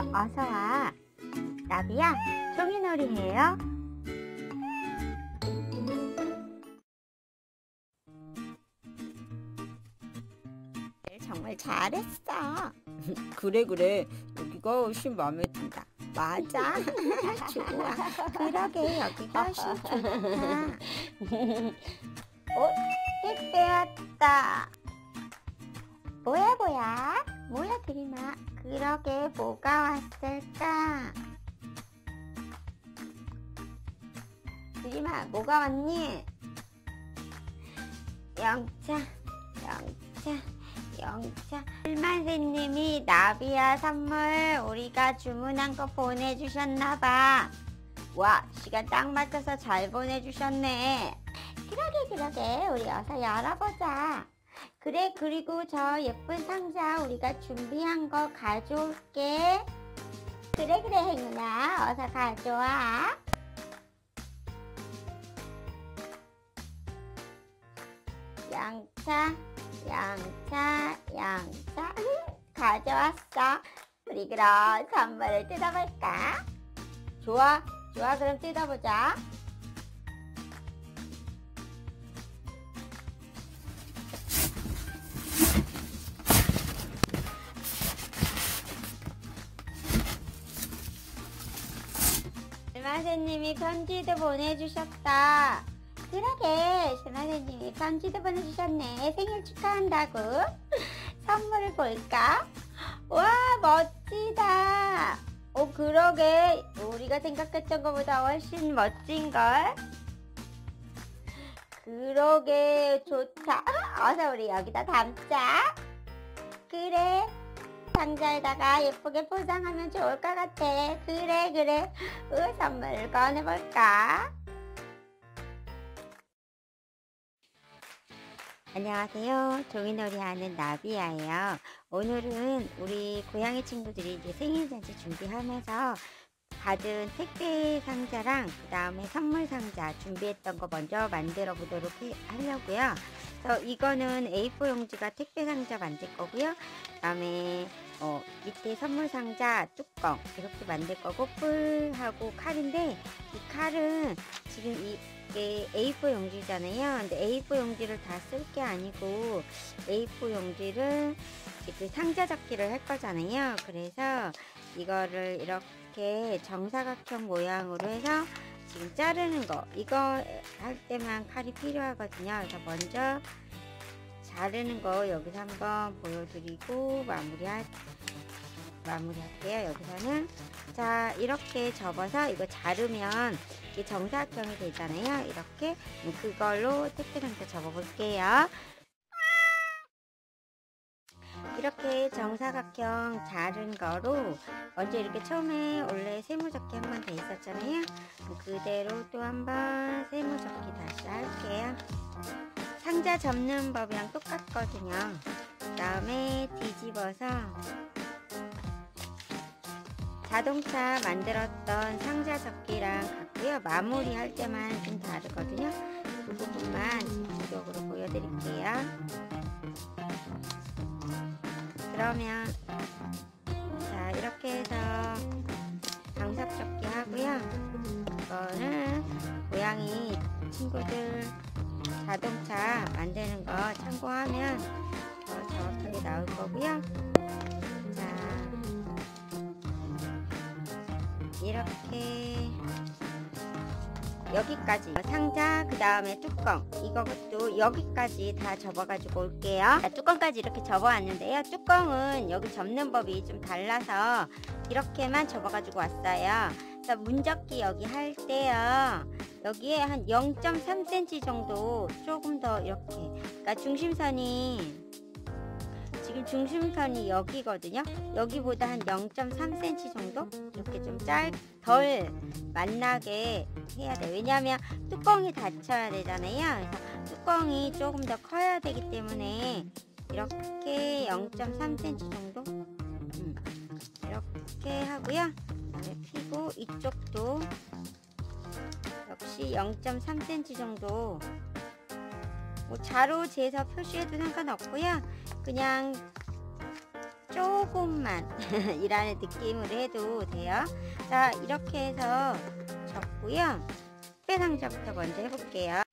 어서와. 나비야, 종이놀이 해요? 정말 잘했어. 그래. 여기가 훨씬 마음에 든다. 맞아. 좋아. 그러게, 여기가 훨씬 좋다. 택배 왔다. 뭐야 그림아. 그러게, 뭐가 왔을까? 그림아, 뭐가 왔니? 영차. 선생님이 나비야 선물 우리가 주문한 거 보내주셨나봐. 와, 시간 딱 맞춰서 잘 보내주셨네. 그러게, 우리 어서 열어보자. 그래, 그리고 저 예쁜 상자 우리가 준비한 거 가져올게. 그래, 행운아, 어서 가져와. 양차. 가져왔어. 우리 그럼 선물을 뜯어볼까? 좋아, 그럼 뜯어보자. 선생님이 편지도 보내주셨다. 그러게, 선생님이 편지도 보내주셨네. 생일 축하한다고. 선물을 볼까? 와, 멋지다. 그러게, 우리가 생각했던 것보다 훨씬 멋진걸. 그러게, 좋다. 어서 우리 여기다 담자. 그래, 상자에다가 예쁘게 포장하면 좋을 것 같아. 그래. 선물을 꺼내볼까? 안녕하세요. 종이놀이 하는 나비야예요. 오늘은 우리 고양이 친구들이 이제 생일잔치 준비하면서 받은 택배 상자랑 그 다음에 선물 상자 준비했던 거 먼저 만들어 보도록 하려고요. 그래서 이거는 A4 용지가 택배 상자 만들 거고요. 그 다음에 밑에 선물 상자 뚜껑 이렇게 만들 거고, 뿔하고 칼인데, 이 칼은 지금 이게 A4 용지잖아요. 근데 A4 용지를 다 쓸 게 아니고 A4 용지를 그 상자 접기를 할 거잖아요. 그래서 이거를 이렇게 정사각형 모양으로 해서 지금 자르는 거, 이거 할 때만 칼이 필요하거든요. 그래서 먼저 자르는 거 여기서 한번 보여드리고 마무리할게요. 여기서는 자, 이렇게 접어서 이거 자르면 이게 정사각형이 되잖아요. 이렇게 그걸로 택배상자 접어볼게요. 이렇게 정사각형 자른 거로 먼저 이렇게 처음에 원래 세모접기 한 번 돼 있었잖아요. 그대로 또 한번 세모접기 다시 할게요. 상자 접는 법이랑 똑같거든요. 그 다음에 뒤집어서 자동차 만들었던 상자 접기랑 같고요. 마무리 할 때만 좀 다르거든요. 그 부분만 집중적으로 보여드릴게요. 그러면 자, 이렇게 해서 장삽 접기 하고요. 이거는 고양이 친구들 자동차 만드는 거 참고하면 더 정확하게 나올 거고요. 자, 이렇게 여기까지 상자, 그 다음에 뚜껑, 이것도 여기까지 다 접어가지고 올게요. 자, 뚜껑까지 이렇게 접어왔는데요. 뚜껑은 여기 접는 법이 좀 달라서 이렇게만 접어가지고 왔어요. 그래서 문접기 여기 할 때요, 여기에 한 0.3cm 정도 조금 더 이렇게, 그러니까 지금 중심선이 여기거든요. 여기보다 한 0.3cm 정도 이렇게 좀 덜 만나게 해야 돼요. 왜냐하면 뚜껑이 닫혀야 되잖아요. 그래서 뚜껑이 조금 더 커야 되기 때문에 이렇게 0.3cm 정도 이렇게 하고요. 그다음에 피고 이쪽도 역시 0.3cm 정도, 뭐 자로 재서 표시해도 상관없고요. 그냥 조금만 이라는 느낌으로 해도 돼요. 자, 이렇게 해서 접고요. 택배 상자부터 먼저 해볼게요.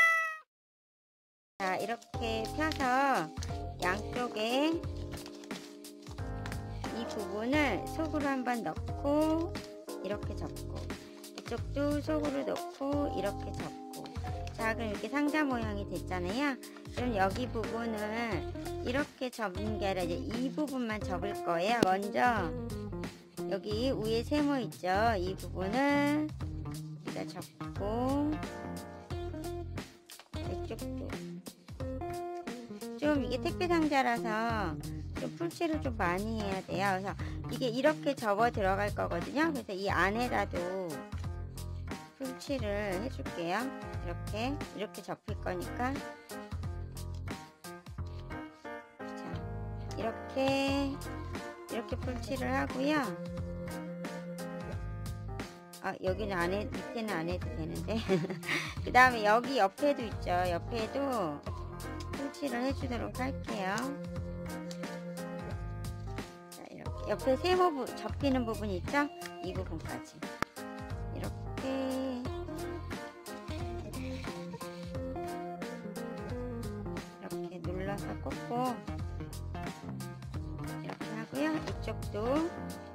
자, 이렇게 펴서 양쪽에 이 부분을 속으로 한번 넣고 이렇게 접고, 이쪽도 속으로 넣고 이렇게 접고. 자, 그럼 이렇게 상자 모양이 됐잖아요. 그럼 여기 부분을 이렇게 접는 게 아니라 이제 이 부분만 접을 거예요. 먼저 여기 위에 세모 있죠? 이 부분을 여기다 접고, 이쪽도 좀, 이게 택배 상자라서 좀 풀칠을 좀 많이 해야 돼요. 그래서 이게 이렇게 접어 들어갈 거거든요. 그래서 이 안에다도 풀칠을 해줄게요. 이렇게 접힐 거니까. 자, 이렇게 풀칠을 하고요. 여기는 밑에는 안 해도 되는데. 그 다음에 여기 옆에도 있죠. 옆에도 풀칠을 해주도록 할게요. 자, 이렇게 옆에 세모 접히는 부분 있죠? 이 부분까지 이렇게 눌러서 꽂고 이렇게 하고요. 이쪽도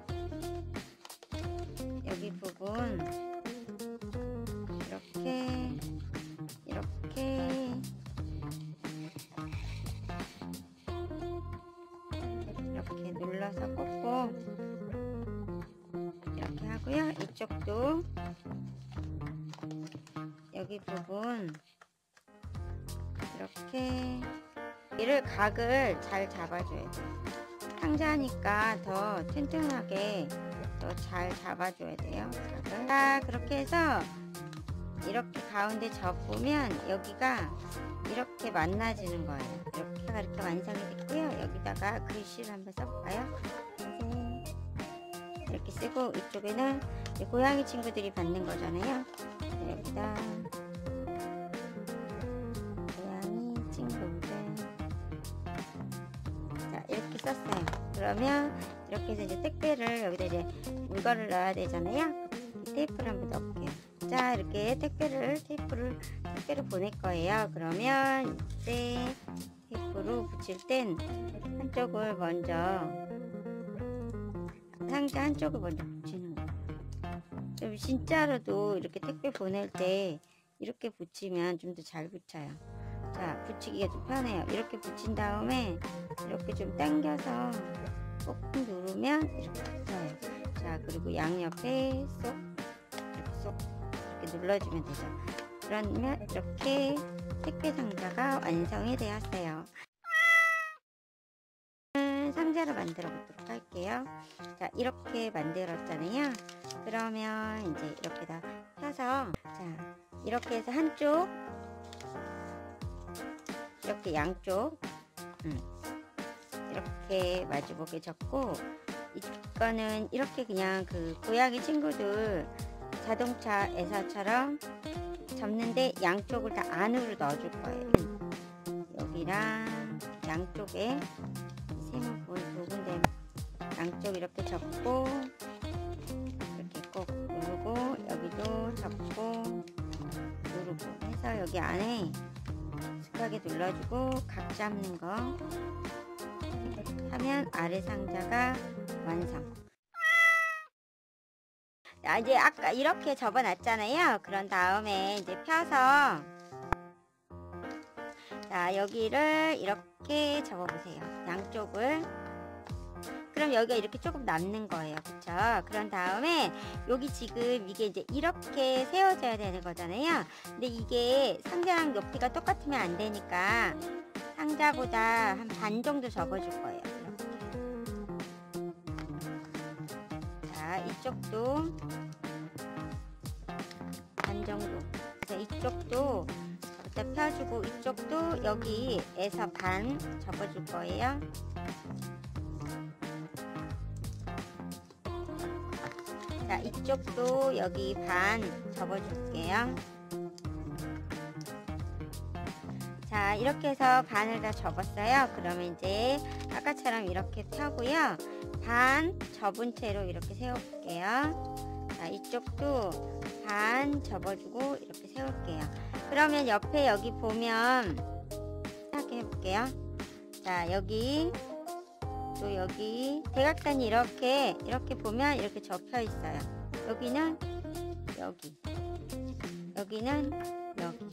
여기 부분 이렇게 눌러서 꽂고 이렇게 하고요. 이쪽도 여기 부분 이렇게, 얘를 각을 잘 잡아줘야 돼요. 상자니까 더 튼튼하게 더 잘 잡아줘야 돼요. 각을. 자, 그렇게 해서 이렇게 가운데 접으면 여기가 이렇게 만나지는 거예요. 이렇게 완성이 됐고요. 여기다가 글씨를 한번 써볼까요? 이렇게 쓰고, 이쪽에는 고양이 친구들이 받는 거잖아요. 여기다 고양이 친구들, 자, 이렇게 썼어요. 그러면 이렇게 해서 이제 택배를 여기다 이제 물건을 넣어야 되잖아요. 테이프를 한번 넣을게요. 자, 이렇게 택배를 보낼 거예요. 그러면 이제 테이프로 붙일 땐 한쪽을 먼저, 상자 한쪽을 먼저 붙이는 거예요. 진짜로도 이렇게 택배 보낼 때 이렇게 붙이면 좀 더 잘 붙여요. 자, 붙이기가 좀 편해요. 이렇게 붙인 다음에 이렇게 좀 당겨서 꾹 누르면 이렇게 붙어요. 자, 그리고 양옆에 이렇게 눌러주면 되죠. 그러면 이렇게 택배 상자가 완성이 되었어요. 상자를 만들어 보도록 할게요. 자, 이렇게 만들었잖아요. 그러면 이제 이렇게 다 펴서, 자, 이렇게 해서 한쪽, 이렇게 양쪽 이렇게 마주보게 접고, 이거는 이렇게 그냥 그 고양이 친구들 자동차에서처럼 접는데 양쪽을 다 안으로 넣어줄 거예요. 여기랑 양쪽에 세모 두 군데 양쪽 이렇게 접고, 이렇게 꼭 누르고, 여기도 접고 누르고 해서 여기 안에 익숙하게 눌러주고, 각 잡는 거 하면 아래 상자가 완성. 자, 이제 아까 이렇게 접어 놨잖아요. 그런 다음에 이제 펴서, 자, 여기를 이렇게 접어 보세요. 양쪽을. 그럼 여기가 이렇게 조금 남는 거예요. 그쵸? 그런 다음에 여기 지금 이게 이제 이렇게 세워져야 되는 거잖아요. 근데 이게 상자랑 높이가 똑같으면 안 되니까 상자보다 한 반 정도 접어줄 거예요. 이렇게. 자, 이쪽도 반 정도. 그래서 이쪽도 저부터 펴주고, 이쪽도 여기에서 반 접어줄 거예요. 자, 이쪽도 여기 반 접어줄게요. 자, 이렇게 해서 반을 다 접었어요. 그러면 이제 아까처럼 이렇게 펴고요. 반 접은 채로 이렇게 세워볼게요. 자, 이쪽도 반 접어주고 이렇게 세울게요. 그러면 옆에 여기 보면 이렇게 해볼게요. 자, 여기 또 여기 대각선이 이렇게 보면 이렇게 접혀 있어요. 여기는 여기, 여기는 여기.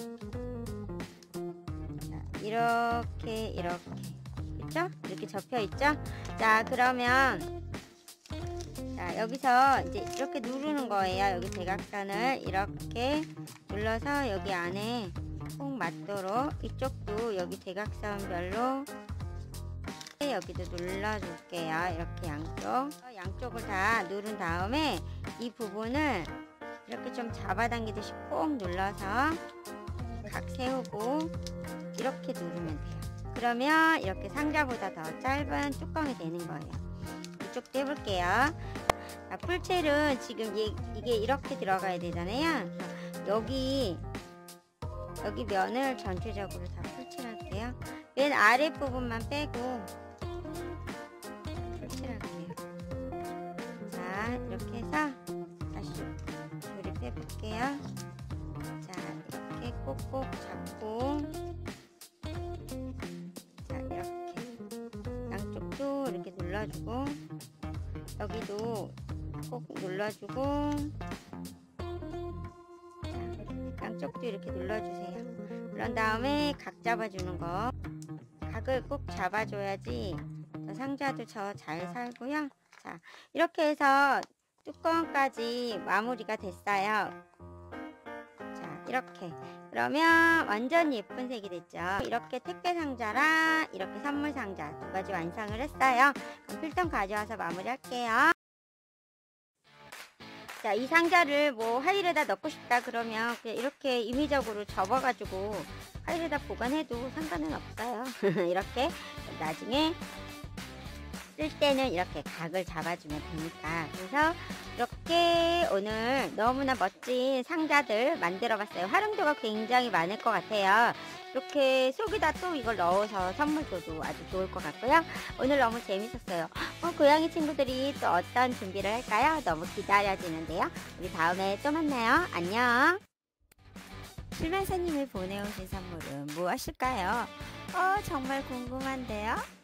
자, 이렇게 그렇죠? 이렇게 접혀 있죠? 자, 그러면 자, 여기서 이제 이렇게 누르는 거예요. 여기 대각선을 이렇게 눌러서 여기 안에 꼭 맞도록, 이쪽도 여기 대각선별로 여기도 눌러줄게요. 이렇게 양쪽을 다 누른 다음에 이 부분을 이렇게 좀 잡아당기듯이 꼭 눌러서 각 세우고 이렇게 누르면 돼요. 그러면 이렇게 상자보다 더 짧은 뚜껑이 되는 거예요. 이쪽도 해볼게요. 자, 풀첼은 지금 이게 이렇게 들어가야 되잖아요. 여기 면을 전체적으로 다 풀칠할게요. 맨 아래 부분만 빼고 풀칠할게요. 자, 이렇게 해서 다시 조립해 볼게요. 자, 이렇게 꼭꼭 잡고, 자, 이렇게 양쪽도 이렇게 눌러주고, 여기도 꼭 눌러주고, 자, 양쪽도 이렇게 눌러주세요. 그런 다음에 각 잡아주는 거, 각을 꼭 잡아줘야지 저 상자도 잘 살고요. 자, 이렇게 해서 뚜껑까지 마무리가 됐어요. 자, 이렇게 그러면 완전 예쁜 색이 됐죠. 이렇게 택배 상자랑 이렇게 선물 상자 두 가지 완성을 했어요. 그럼 필통 가져와서 마무리할게요. 자, 이 상자를 뭐 파일에다 넣고 싶다 그러면 그냥 이렇게 임의적으로 접어가지고 파일에다 보관해도 상관은 없어요. 이렇게 나중에 쓸 때는 이렇게 각을 잡아주면 되니까. 그래서 이렇게 오늘 너무나 멋진 상자들 만들어 봤어요. 활용도가 굉장히 많을 것 같아요. 이렇게 속에다 또 이걸 넣어서 선물 줘도 아주 좋을 것 같고요. 오늘 너무 재밌었어요. 고양이 친구들이 또 어떤 준비를 할까요? 너무 기다려지는데요. 우리 다음에 또 만나요. 안녕. 실만사님이 보내오신 선물은 무엇일까요? 정말 궁금한데요.